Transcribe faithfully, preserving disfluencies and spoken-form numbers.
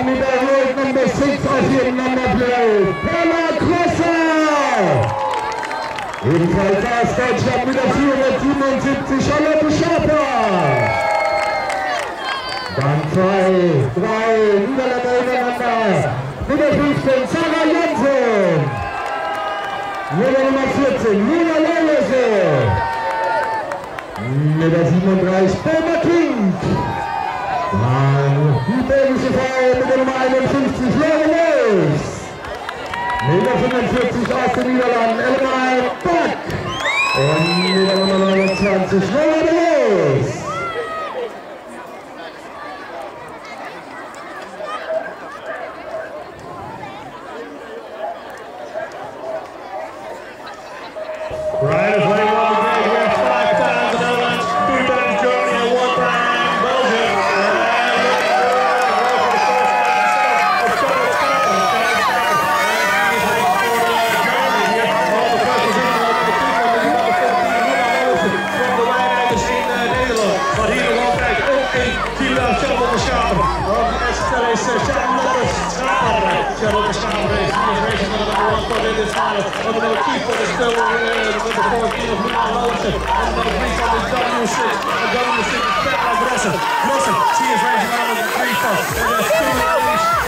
Racing with their road number six of your number plate, Pella Crosser. Ebenfalls aus Deutschland mit der vierhundertsiebenundsiebzig, Charlotte Schaper. Dann zwei, drei Niederländer übereinander. Mit der fünfzehn, Sarah Jansen. Mit der Nummer vierzehn, Nina Lellese. Mit der siebenunddreißig, Boma King. Dann die belgische Frau mit der Nummer einundfünfzig, Lore Leus. Mit der fünfundvierzig aus den Niederlanden, Elmar Back. Und mit der Nummer neunundzwanzig, Lore Leus. Right as they won the big win five times, the Netherlands, three times Germany, and one time Belgium. Van de Wijnijkers in Nederland. Maar hier nog altijd ook een Tila Charlotte Schaper. Op de eerste stel is Charlotte Schaper. Charlotte Schaper is racing naar de number one spot in this final. Number number two spot is still number fourteen of Nina Lellese. And number three spot is W six. And W six is Petra Grossen. Grossen, she is racing on the three spot. And there's two